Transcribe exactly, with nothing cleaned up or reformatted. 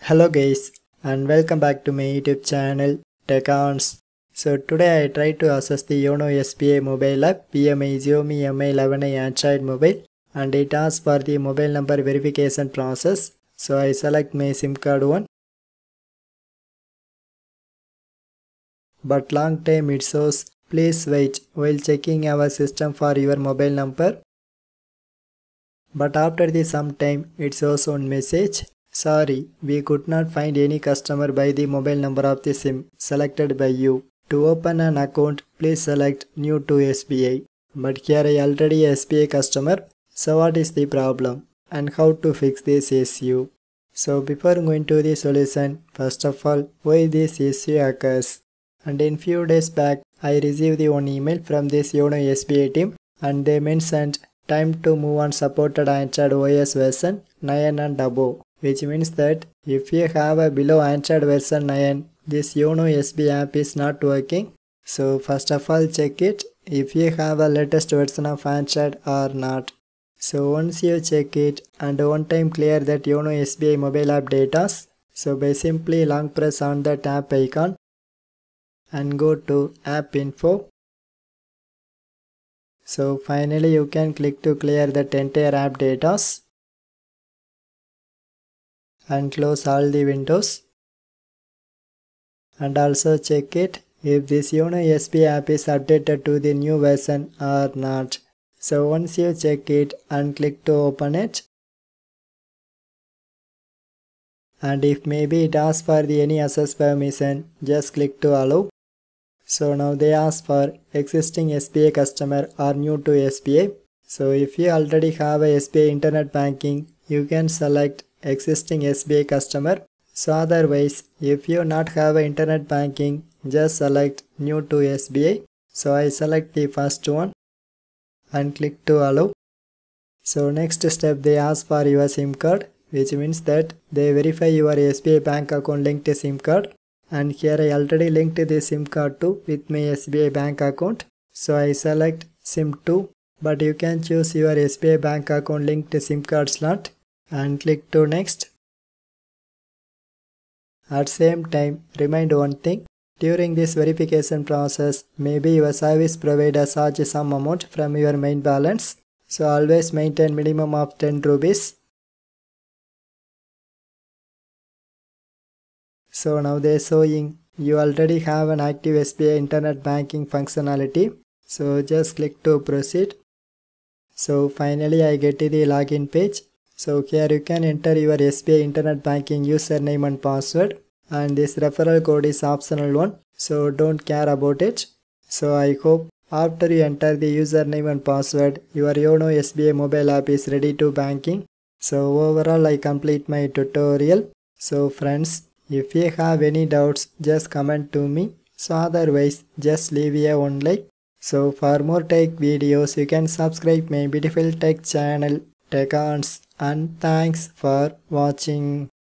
Hello guys and welcome back to my YouTube channel Tech Ons. So today I try to access the YONO S B I mobile app P M I Xiaomi M I eleven Android mobile, and it asks for the mobile number verification process. So I select my SIM card one, but long time it shows please wait while checking our system for your mobile number. But after the some time it shows one message. Sorry, we could not find any customer by the mobile number of the SIM selected by you. To open an account, please select New to S B I. But here I already a S B I customer. So what is the problem and how to fix this issue? So before going to the solution, first of all, why this issue occurs? And in few days back, I received the one email from this YONO S B I team, and they mentioned time to move on supported Android O S version nine and above. Which means that if you have a below Android version nine, this YONO S B I app is not working. So first of all check it if you have a latest version of Android or not. So once you check it and one time clear that YONO S B I mobile app data, so by simply long press on that app icon and go to app info. So finally you can click to clear that entire app data and close all the windows, and also check it if this YONO S B I app is updated to the new version or not. So once you check it and click to open it, and if maybe it asks for the any access permission, just click to allow. So now they ask for existing S B I customer or new to S B I. So if you already have a S B I internet banking, you can select existing S B I customer. So otherwise, if you not have a internet banking, just select new to S B I. So I select the first one and click to allow. So next step they ask for your SIM card, which means that they verify your S B I bank account linked SIM card. And here I already linked the SIM card to with my S B I bank account. So I select SIM two, but you can choose your S B I bank account linked SIM card slot and click to next. At same time, remind one thing, during this verification process, maybe your service provider charges some amount from your main balance. So always maintain minimum of ten rupees. So now they are showing you already have an active S B I internet banking functionality. So just click to proceed. So finally I get to the login page. So here you can enter your S B I internet banking username and password, and this referral code is optional one, so don't care about it. So I hope after you enter the username and password, your YONO S B I mobile app is ready to banking. So overall I complete my tutorial. So friends, if you have any doubts, just comment to me. So otherwise just leave a one like. So for more tech videos, you can subscribe my beautiful tech channel Tech Ons, and thanks for watching.